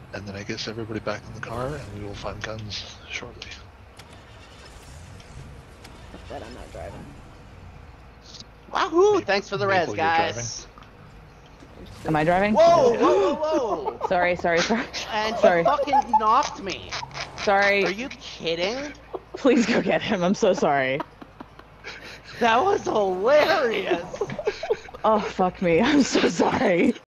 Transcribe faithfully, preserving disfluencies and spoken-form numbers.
and then I guess everybody back in the car, and we will find guns shortly. But I'm not driving. Wahoo! Thanks for the res, guys. Am I driving? Whoa, whoa, whoa, whoa! Sorry, sorry, sorry. And sorry. he fucking knocked me. Sorry. Are you kidding? Please go get him. I'm so sorry. That was hilarious. Oh, fuck me. I'm so sorry.